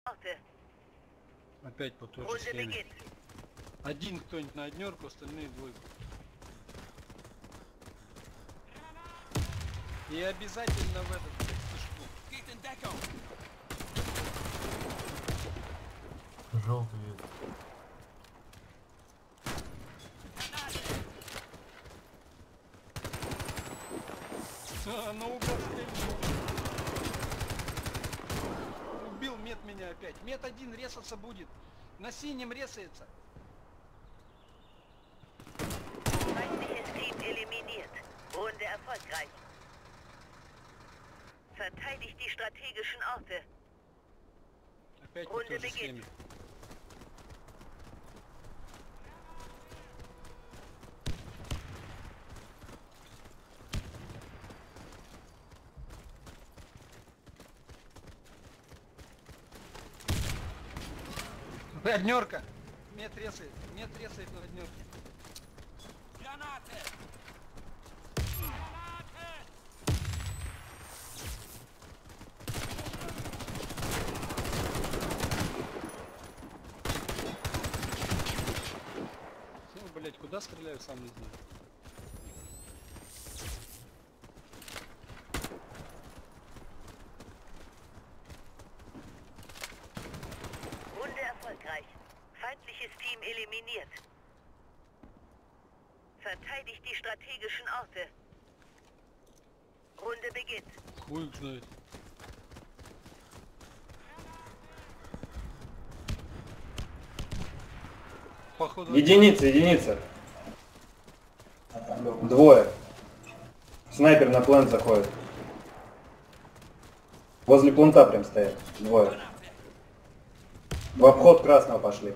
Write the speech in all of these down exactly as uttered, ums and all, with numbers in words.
Опять по той же схеме. Один кто-нибудь на однерку, остальные двойку. И обязательно в этот вспышку. Желтый есть. А, наугад стрельнул. Убил мед меня опять. Мед один резаться будет. На синем резается. Feindliches Team eliminiert. Runde erfolgreich. Verteidigt die strategischen Orte. Опять по той же схеме. Однерка! Мед резает, мед резает на однерке. Гранаты! Ну, блять, куда стреляю, сам не знаю. Feindliches Team eliminiert. Verteidigt die strategischen Orte. Runde beginnt. Хуй знает. Походу... Единица, единица. Двое. Снайпер на план заходит. Возле планта прям стоят. Двое. В обход красного пошли.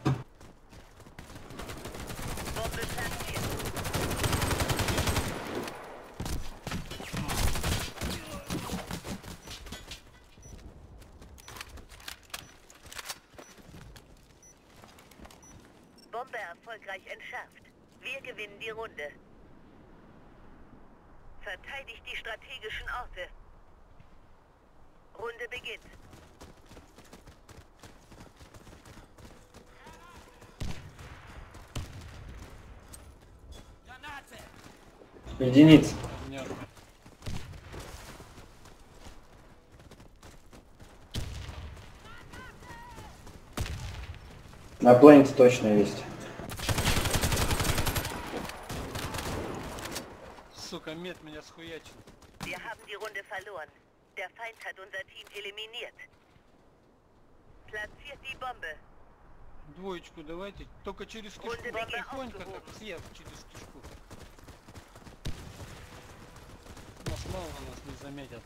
Bombe erfolgreich entschärft. Wir gewinnen die Runde. Verteidigt die strategischen Orte. Runde beginnt. Единица. На планете точно есть. Сука, мед меня схуячил. Wir haben die Runde verloren. Der Feind hat unser Team eliminiert. Platziert die Bombe. Двоечку давайте. Только через кишку. Тихонько так, съев через кишку. Нас мало, нас не заметят.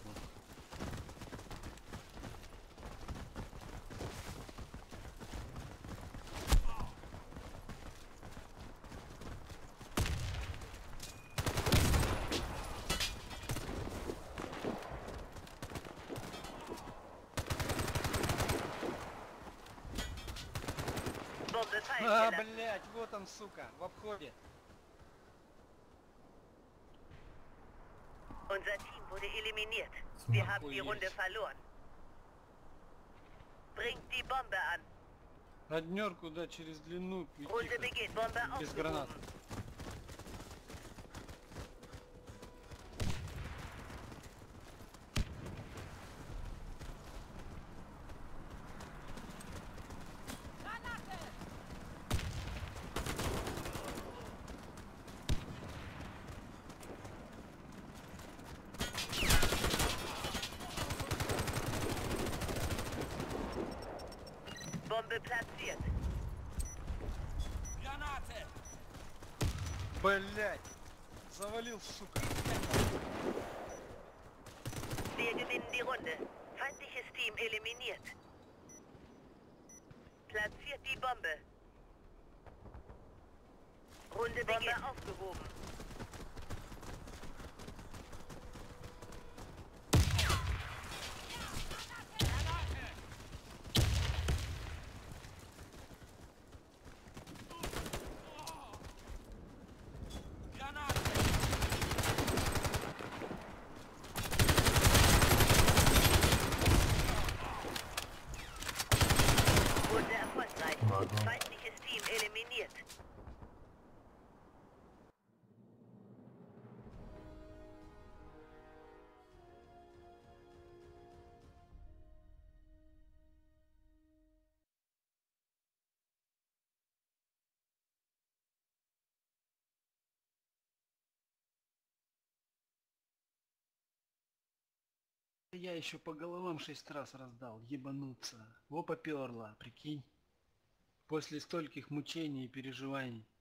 А, блять, вот он, сука, в обходе. Unser Team wurde eliminiert. Wir haben die Runde verloren. Bringt die Bombe an. Однерку, да, через длину. Runde beginnt. Bombe без гранат. Bombe platziert. Гранаты! Блять! Завалил, сука. Wir gewinnen die Runde. Feindliches Team eliminiert. Platziert die Bombe. Runde beginnt. Bombe aufgehoben. Ага. Feindliches Team eliminiert. Я еще по головам шесть раз раздал, ебануться. Во попёрло, прикинь. После стольких мучений и переживаний.